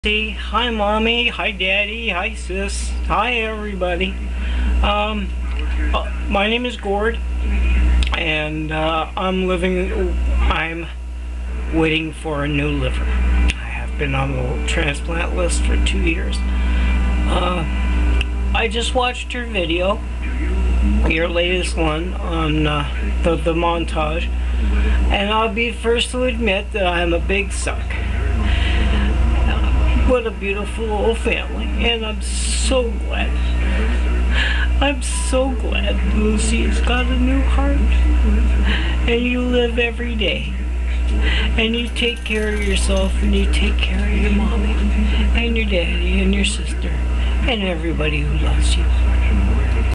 Hi mommy, hi daddy, hi sis, hi everybody. My name is Gord, and I'm waiting for a new liver. I have been on the transplant list for 2 years. I just watched your video, your latest one on the montage, and I'll be first to admit that I'm a big suck. What a beautiful little family, and I'm so glad. I'm so glad Lucy's got a new heart, and you live every day, and you take care of yourself, and you take care of your mommy, and your daddy, and your sister, and everybody who loves you.